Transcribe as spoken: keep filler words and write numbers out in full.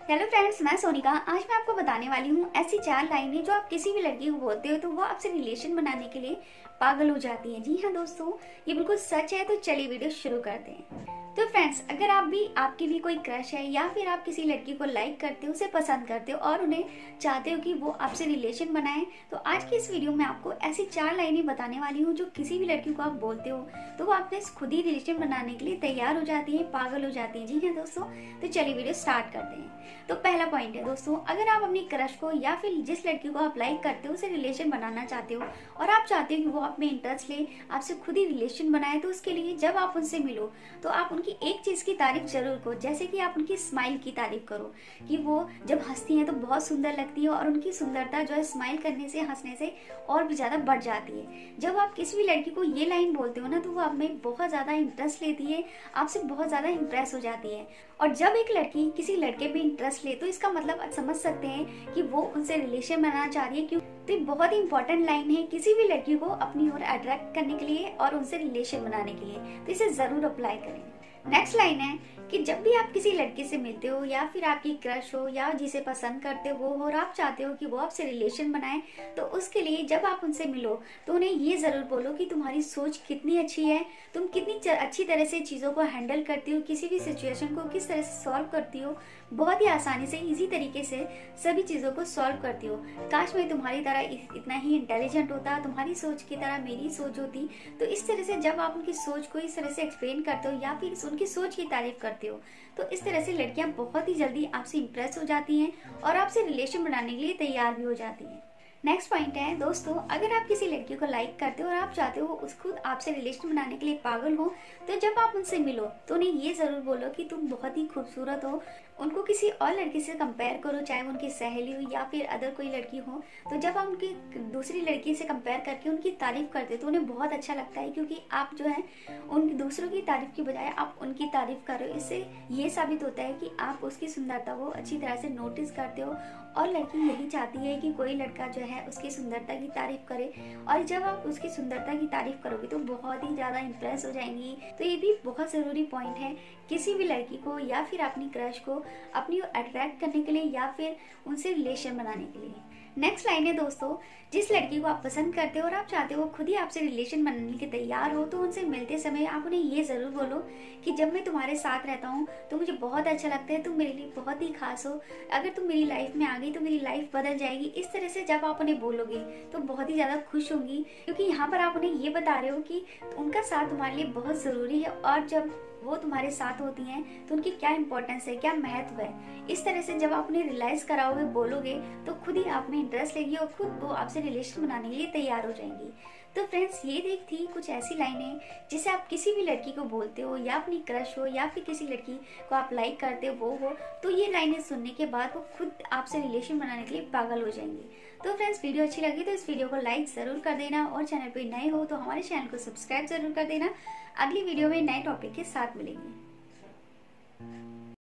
Hello friends, मैं सोनिका। आज मैं आपको बताने वाली हूँ ऐसी चार लाइनें जो आप किसी भी लड़की को बोलते हो तो वो आपसे रिलेशन बनाने के लिए पागल हो जाती है। जी हाँ दोस्तों, ये बिल्कुल सच है। तो चलिए वीडियो शुरू करते हैं। तो फ्रेंड्स, अगर आप भी आपकी भी कोई क्रश है या फिर आप किसी लड़की को लाइक करते हो, उसे पसंद करते हो और उन्हें चाहते हो कि वो आपसे रिलेशन बनाए, तो आज की इस वीडियो में आपको ऐसी चार लाइनें बताने वाली हूँ जो किसी भी लड़की को आप बोलते हो तो वो आपसे खुद ही रिलेशन बनाने के लिए तैयार हो जाती है, पागल हो जाती है। जी हाँ दोस्तों, तो चलिए वीडियो स्टार्ट करते हैं। तो पहला पॉइंट है दोस्तों, अगर आप अपनी क्रश को या फिर जिस लड़की को आप लाइक करते हो उसे रिलेशन बनाना चाहते हो और आप चाहते हो कि वो आप में इंटरेस्ट ले, आपसे खुद ही रिलेशन बनाए, तो उसके लिए जब आप उनसे मिलो तो आप उनकी एक चीज की तारीफ जरूर करो। जैसे कि आप उनकी स्माइल की तारीफ करो कि वो जब हंसती हैं तो बहुत सुंदर लगती है और उनकी सुंदरता जो है स्माइल करने से, हंसने से और भी ज्यादा बढ़ जाती है। जब आप किसी भी लड़की को ये लाइन बोलते हो ना तो वो आप में बहुत ज्यादा इंटरेस्ट लेती है, आपसे बहुत ज्यादा इंप्रेस हो जाती है। और जब एक लड़की किसी लड़के पे इंटरेस्ट ले तो इसका मतलब आप समझ सकते हैं कि वो उनसे रिलेशन बनाना चाह रही है। क्यों? तो ये बहुत ही इंपॉर्टेंट लाइन है किसी भी लड़की को अपनी ओर अट्रैक्ट करने के लिए और उनसे रिलेशन बनाने के लिए, तो इसे जरूर अप्लाई करें। नेक्स्ट लाइन है कि जब भी आप किसी लड़के से मिलते हो या फिर आपकी क्रश हो या जिसे पसंद करते हो वो और आप चाहते हो कि वो आपसे रिलेशन बनाए, तो उसके लिए जब आप उनसे मिलो तो उन्हें ये जरूर बोलो कि तुम्हारी सोच कितनी अच्छी है, तुम कितनी अच्छी तरह से चीज़ों को हैंडल करती हो, किसी भी सिचुएशन को किस तरह से सॉल्व करती हो, बहुत ही आसानी से, इजी तरीके से सभी चीज़ों को सॉल्व करती हो। काश मैं तुम्हारी तरह इतना ही इंटेलिजेंट होता, तुम्हारी सोच की तरह मेरी सोच होती। तो इस तरह से जब आप उनकी सोच को इस तरह से एक्सप्लेन करते हो या फिर उनकी सोच की तारीफ करते हो तो इस तरह से लड़कियां बहुत ही जल्दी आपसे इंप्रेस हो जाती हैं और आपसे रिलेशन बनाने के लिए तैयार भी हो जाती हैं। नेक्स्ट पॉइंट है दोस्तों, अगर आप किसी लड़की को लाइक करते हो और आप चाहते हो उस खुद आपसे रिलेशन बनाने के लिए पागल हो, तो जब आप उनसे मिलो तो उन्हें ये जरूर बोलो कि तुम बहुत ही खूबसूरत हो। उनको किसी और लड़की से कंपेयर करो, चाहे वो उनकी सहेली हो या फिर अदर कोई लड़की हो। तो जब आप उनकी दूसरी लड़की से कंपेयर करके उनकी तारीफ करते हो तो उन्हें बहुत अच्छा लगता है, क्योंकि आप जो है उन दूसरों की तारीफ की बजाय आप उनकी तारीफ कर रहे हो। इससे ये साबित होता है कि आप उसकी सुंदरता को अच्छी तरह से नोटिस करते हो और लड़की यही चाहती है कि कोई लड़का जो है उसकी सुंदरता की तारीफ करे। और जब आप उसकी सुंदरता की तारीफ करोगे तो बहुत ही ज्यादा इंप्रेस हो जाएंगी। तो ये भी बहुत जरूरी पॉइंट है किसी भी लड़की को या फिर अपनी क्रश को अपनी अट्रैक्ट करने के लिए या फिर उनसे रिलेशन बनाने के लिए। नेक्स्ट लाइन है दोस्तों, जिस लड़की को आप पसंद करते हो और आप चाहते हो खुद ही आपसे रिलेशन बनाने के तैयार हो, तो उनसे मिलते समय आप उन्हें ये जरूर बोलो कि जब मैं तुम्हारे साथ रहता हूँ तो मुझे बहुत अच्छा लगता है, तुम मेरे लिए बहुत ही खास हो, अगर तुम मेरी लाइफ में आ गई तो मेरी लाइफ बदल जाएगी। इस तरह से जब आप उन्हें बोलोगे तो बहुत ही ज्यादा खुश होंगी, क्योंकि यहाँ पर आप उन्हें ये बता रहे हो कि उनका साथ तुम्हारे लिए बहुत जरूरी है और जब वो तुम्हारे साथ होती हैं तो उनकी क्या इंपॉर्टेंस है, क्या महत्व है। इस तरह से जब आप उन्हें रियलाइज कराओगे, बोलोगे, तो खुद ही आप में इंटरेस्ट लेगी और खुद वो आपसे रिलेशन बनाने के लिए तैयार हो जाएंगी। तो फ्रेंड्स, ये देख थी कुछ ऐसी लाइनें जिसे आप किसी भी लड़की को बोलते हो या अपनी क्रश हो या फिर किसी लड़की को आप लाइक करते हो वो हो, तो ये लाइनें सुनने के बाद वो खुद आपसे रिलेशन बनाने के लिए पागल हो जाएंगी। तो फ्रेंड्स, वीडियो अच्छी लगी तो इस वीडियो को लाइक जरूर कर देना और चैनल पर नए हो तो हमारे चैनल को सब्सक्राइब जरूर कर देना। अगली वीडियो में नए टॉपिक के साथ मिलेंगे।